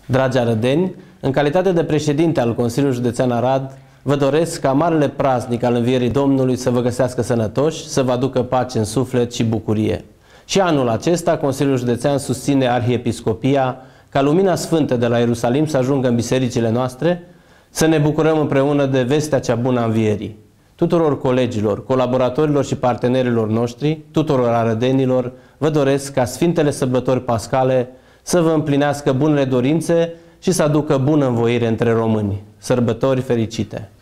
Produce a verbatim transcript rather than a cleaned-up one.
Dragi arădeni, în calitate de președinte al Consiliului Județean Arad, vă doresc ca marele praznic al Învierii Domnului să vă găsească sănătoși, să vă aducă pace în suflet și bucurie. Și anul acesta, Consiliul Județean susține Arhiepiscopia ca lumina sfântă de la Ierusalim să ajungă în bisericile noastre, să ne bucurăm împreună de vestea cea bună a Învierii. Tuturor colegilor, colaboratorilor și partenerilor noștri, tuturor arădenilor, vă doresc ca Sfintele Sărbători Pascale să vă împlinească bunele dorințe și să aducă bună învoire între români. Sărbători fericite!